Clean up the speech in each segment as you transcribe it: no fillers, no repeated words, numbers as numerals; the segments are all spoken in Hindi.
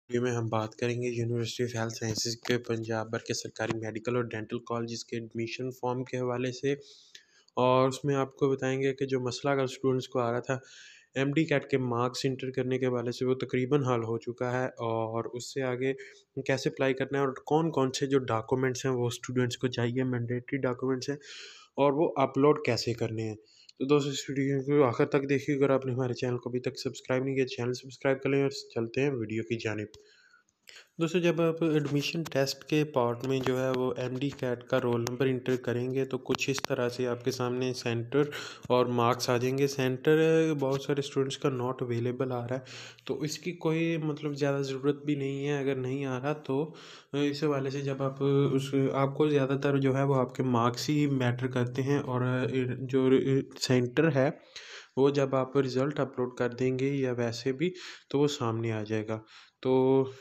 वीडियो में हम बात करेंगे यूनिवर्सिटी ऑफ हेल्थ साइंसेज के पंजाब भर के सरकारी मेडिकल और डेंटल कॉलेज के एडमिशन फॉर्म के हवाले से। और उसमें आपको बताएंगे कि जो मसला अगर स्टूडेंट्स को आ रहा था MDCAT के मार्क्स इंटर करने के हवाले से, वो तकरीबन हल हो चुका है। और उससे आगे कैसे अप्लाई करना है और कौन कौन से जो डॉक्यूमेंट्स हैं वो स्टूडेंट्स को चाहिए, मैंडेटरी डॉक्यूमेंट्स हैं, और वो अपलोड कैसे करने हैं। तो दोस्तों इस वीडियो को आखिर तक देखिए। अगर आपने हमारे चैनल को अभी तक सब्सक्राइब नहीं किया, चैनल सब्सक्राइब कर लें और चलते हैं वीडियो की जानिब। दोस्तों जब आप एडमिशन टेस्ट के पार्ट में जो है वो MDCAT का रोल नंबर इंटर करेंगे तो कुछ इस तरह से आपके सामने सेंटर और मार्क्स आ जाएंगे। सेंटर बहुत सारे स्टूडेंट्स का नॉट अवेलेबल आ रहा है, तो इसकी कोई मतलब ज़्यादा ज़रूरत भी नहीं है। अगर नहीं आ रहा तो इस हवाले से जब आप उस आपको ज़्यादातर जो है वो आपके मार्क्स ही मैटर करते हैं। और जो सेंटर है वो जब आप रिज़ल्ट अपलोड कर देंगे या वैसे भी, तो वो सामने आ जाएगा। तो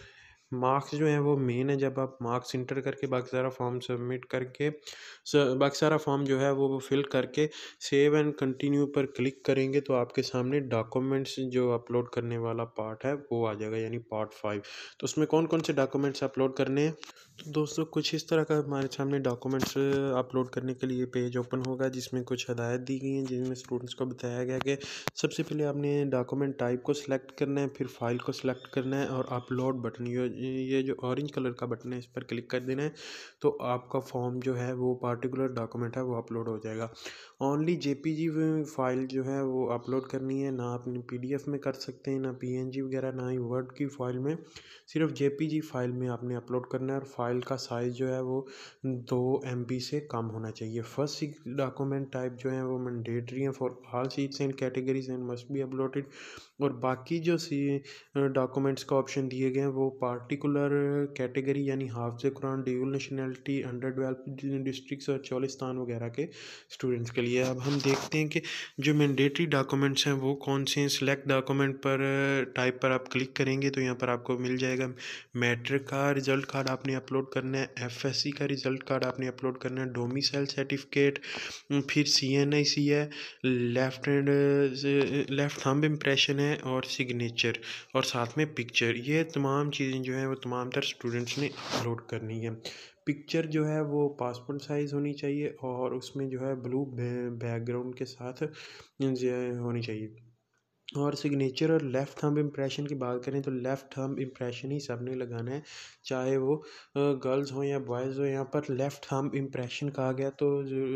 मार्क्स जो हैं वो मेन है। जब आप मार्क्स इंटर करके बाकी सारा फॉर्म सबमिट करके बाकी सारा फॉर्म जो है वो फिल करके सेव एंड कंटिन्यू पर क्लिक करेंगे तो आपके सामने डॉक्यूमेंट्स जो अपलोड करने वाला पार्ट है वो आ जाएगा, यानी पार्ट 5। तो उसमें कौन कौन से डॉक्यूमेंट्स अपलोड करने हैं, तो दोस्तों कुछ इस तरह का हमारे सामने डॉक्यूमेंट्स अपलोड करने के लिए पेज ओपन होगा, जिसमें कुछ हदायत दी गई हैं, जिनमें स्टूडेंट्स को बताया गया कि सबसे पहले आपने डॉक्यूमेंट टाइप को सिलेक्ट करना है, फिर फाइल को सिलेक्ट करना है और अपलोड बटन, ये जो ऑरेंज कलर का बटन है इस पर क्लिक कर देना है। तो आपका फॉर्म जो है वो पार्टिकुलर डॉक्यूमेंट है वो अपलोड हो जाएगा। ओनली JPG फाइल जो है वो अपलोड करनी है, ना अपनी PDF में कर सकते हैं, ना PNG वगैरह, ना ही वर्ड की फाइल में। सिर्फ JPG फाइल में आपने अपलोड करना है और फाइल का साइज़ जो है वो 2 MB से कम होना चाहिए। फर्स्ट 6 डॉक्यूमेंट टाइप जो है वो मैंडेटरी हैं for all seats and categories and must be uploaded. और बाकी जो डॉक्यूमेंट्स का ऑप्शन दिए गए हैं वो पार्टिकुलर कैटेगरी यानी हाफ से कुरान, dual nationality, under developed districts और चौलिस्तान वगैरह के स्टूडेंट्स के लिए। अब हम देखते हैं कि जो मैंडेटरी डॉक्यूमेंट्स हैं वो कौन से हैं। सिलेक्ट डॉक्यूमेंट पर टाइप पर आप क्लिक करेंगे तो यहाँ पर आपको मिल जाएगा मैट्रिक का रिज़ल्ट कार्ड आपने अपलोड करना है, FSC का रिज़ल्ट कार्ड आपने अपलोड करना है, डोमिसाइल सर्टिफिकेट, फिर CNIC है, लेफ़्ट थंब इम्प्रेशन है और सिग्नेचर और साथ में पिक्चर। ये तमाम चीज़ें जो हैं वो तमाम तर स्टूडेंट्स ने अपलोड करनी है। पिक्चर जो है वो पासपोर्ट साइज़ होनी चाहिए और उसमें जो है ब्लू बैकग्राउंड के साथ होनी चाहिए। और सिग्नेचर और लेफ़्ट थंब इम्प्रेशन की बात करें तो लेफ़्ट थंब इम्प्रेशन ही सबने लगाना है, चाहे वो गर्ल्स हों या बॉयज़ हों। यहाँ पर लेफ़्ट थंब इम्प्रेशन कहा गया तो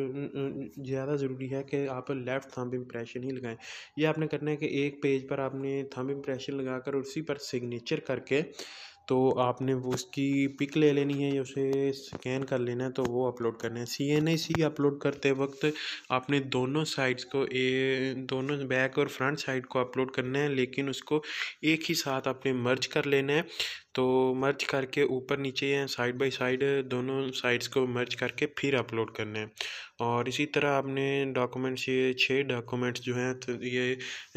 ज़्यादा ज़रूरी है कि आप लेफ़्ट थंब इम्प्रेशन ही लगाएं। ये आपने करना है कि एक पेज पर आपने थंब इम्प्रेशन लगाकर उसी पर सिग्नेचर करके तो आपने वो उसकी पिक ले लेनी है या उसे स्कैन कर लेना है, तो वो अपलोड करना है। CNIC अपलोड करते वक्त आपने दोनों साइड्स को दोनों बैक और फ्रंट साइड को अपलोड करना है, लेकिन उसको एक ही साथ आपने मर्ज कर लेना है। तो मर्ज करके ऊपर नीचे या साइड बाय साइड दोनों साइड्स को मर्ज करके फिर अपलोड करना है। और इसी तरह आपने डॉक्यूमेंट्स, ये 6 डॉक्यूमेंट्स जो हैं, तो ये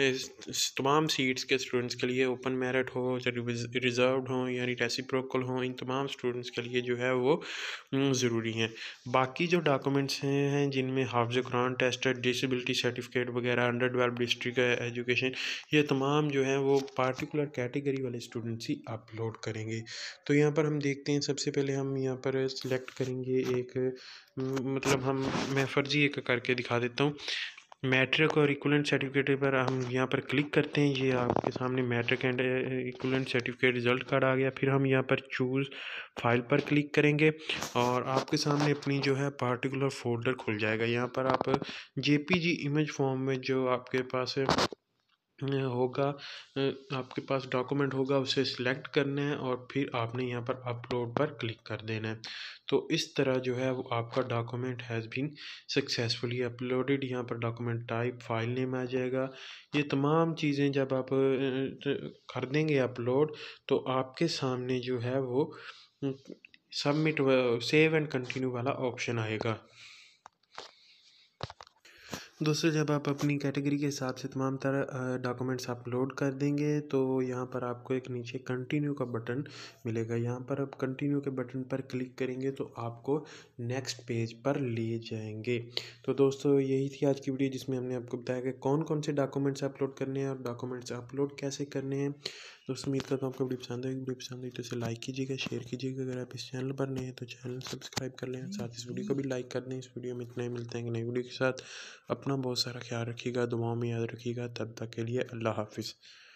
तमाम सीट्स के स्टूडेंट्स के लिए, ओपन मेरिट हो, रिजर्व्ड हो यानी रेसिप्रोकल हो, इन तमाम स्टूडेंट्स के लिए जो है वो ज़रूरी हैं। बाकी जो डॉक्यूमेंट्स हैं जिनमें हाफ़िज़ कुरान टेस्टेड, डिसेबिलिटी सर्टिफिकेट वगैरह, अंडर डेवलप्ड डिस्ट्रिक्ट एजुकेशन, ये तमाम जो हैं वो पार्टिकुलर कैटेगरी वाले स्टूडेंट्स ही अपलोड करेंगे। तो यहाँ पर हम देखते हैं, सबसे पहले हम यहाँ पर सिलेक्ट करेंगे एक मतलब मैं फ़र्ज़ी एक करके दिखा देता हूँ। मैट्रिक और इक्विवेलेंट सर्टिफिकेट पर हम यहाँ पर क्लिक करते हैं, ये आपके सामने matric and equivalent certificate result card आ गया। फिर हम यहाँ पर चूज़ फाइल पर क्लिक करेंगे और आपके सामने अपनी जो है पार्टिकुलर फोल्डर खुल जाएगा। यहाँ पर आप JPG इमेज फॉर्म में जो आपके पास होगा, आपके पास डॉक्यूमेंट होगा, उसे सिलेक्ट करना है और फिर आपने यहाँ पर अपलोड पर क्लिक कर देना है। तो इस तरह जो है वो आपका document has been successfully uploaded. यहाँ पर डॉक्यूमेंट टाइप, फाइल नेम आ जाएगा। ये तमाम चीज़ें जब आप कर देंगे अपलोड तो आपके सामने जो है वो सबमिट सेव एंड कंटिन्यू वाला ऑप्शन आएगा। दोस्तों जब आप अपनी कैटेगरी के हिसाब से तमाम तरह डॉक्यूमेंट्स अपलोड कर देंगे तो यहाँ पर आपको एक नीचे कंटिन्यू का बटन मिलेगा। यहाँ पर आप कंटिन्यू के बटन पर क्लिक करेंगे तो आपको नेक्स्ट पेज पर ले जाएंगे। तो दोस्तों यही थी आज की वीडियो, जिसमें हमने आपको बताया कि कौन कौन से डॉक्यूमेंट्स अपलोड करने हैं और डॉक्यूमेंट्स अपलोड कैसे करने हैं। दोस्तों उम्मीद करता हूँ आपको वीडियो पसंद आएगी। वीडियो पसंद आई तो इसे लाइक कीजिएगा, शेयर कीजिएगा। अगर आप इस चैनल पर नए हैं तो चैनल सब्सक्राइब कर लें, साथ ही इस वीडियो को भी लाइक कर दें। इस वीडियो में इतना ही, मिलते हैं नई वीडियो के साथ। अपना बहुत सारा ख्याल रखिएगा, दुआओं में याद रखिएगा। तब तक के लिए अल्लाह हाफिज़।